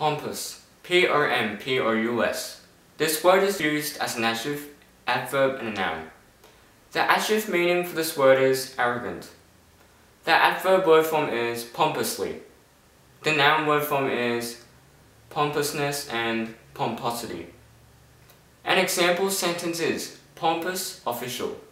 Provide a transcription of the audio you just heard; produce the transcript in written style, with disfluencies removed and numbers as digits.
Pompous, P-O-M-P-O-U-S. This word is used as an adjective, adverb, and a noun. The adjective meaning for this word is arrogant. The adverb word form is pompously. The noun word form is pompousness and pomposity. An example sentence is pompous official.